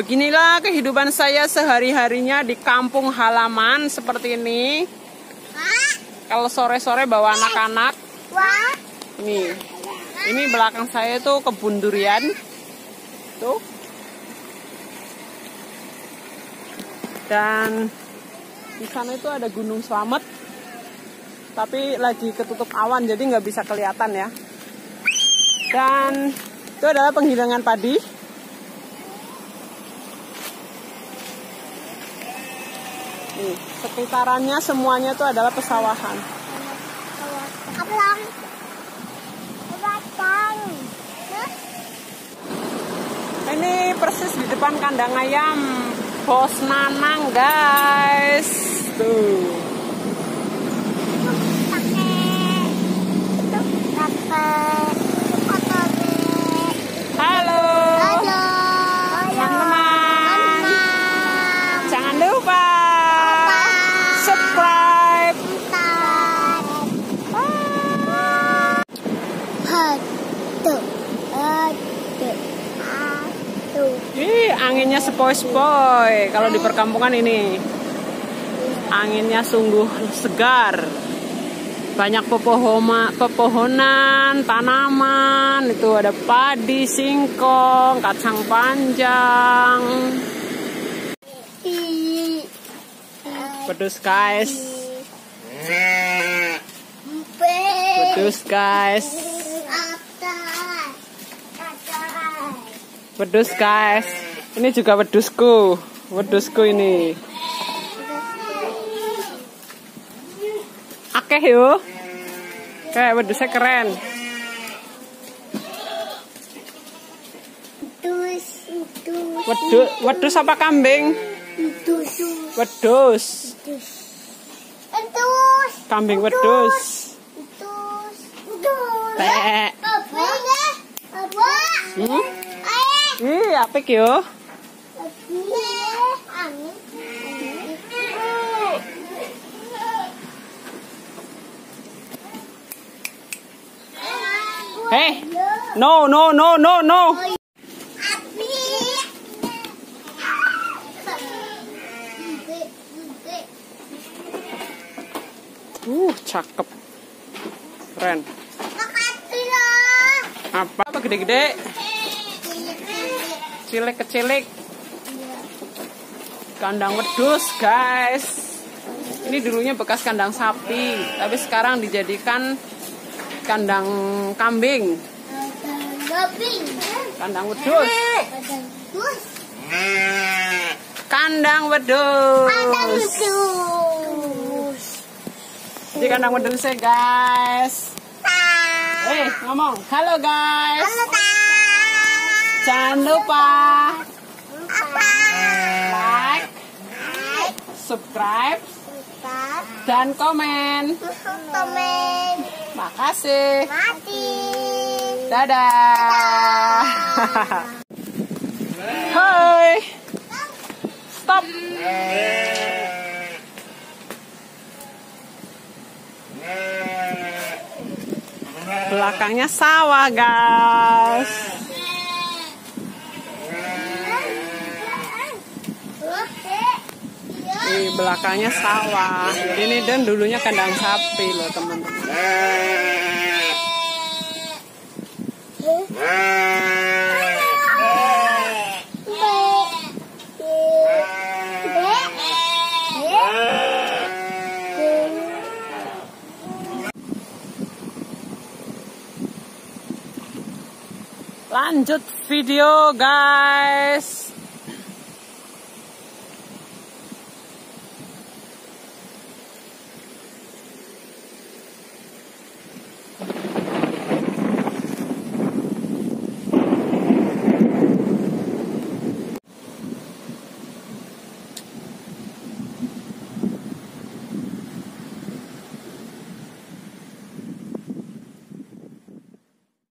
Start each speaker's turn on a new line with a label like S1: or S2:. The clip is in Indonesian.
S1: Beginilah kehidupan saya sehari-harinya di kampung halaman seperti ini. Kalau sore-sore bawa anak-anak. Ini belakang saya tuh kebun durian. Tuh. Dan di sana itu ada Gunung Slamet. Tapi lagi ketutup awan jadi nggak bisa kelihatan ya. Dan itu adalah penggilingan padi. Nih, sekitarannya semuanya itu adalah pesawahan. Ini persis di depan kandang ayam Bos Nanang, guys. Tuh. Halo. Teman-teman. Jangan lupa subscribe. Anginnya sepoi-sepoi. Kalau di perkampungan ini anginnya sungguh segar. Banyak pepohonan, tanaman. Itu ada padi, singkong, kacang panjang. Pedus guys. Pedus guys. Wedus guys, ini juga wedusku ini. Akeh yo, kayak wedusnya keren. Wedus apa kambing? Wedus. Kambing wedus. Tek. Apik yo. Hey, no. Cakep. Keren. Apa gede-gede? Cilik-kecilik. Kandang wedus, guys. Ini dulunya bekas kandang sapi, tapi sekarang dijadikan kandang kambing. Kandang wedus. Kandang wedus. Jadi kandang wedusnya, guys. Ngomong. Halo, guys.
S2: Halo,
S1: jangan lupa like, subscribe, dan komen. Makasih. Dadah. Hai. Stop. Belakangnya sawah, guys. Di belakangnya sawah. Ini dan dulunya kandang sapi loh, teman-teman. Lanjut video, guys.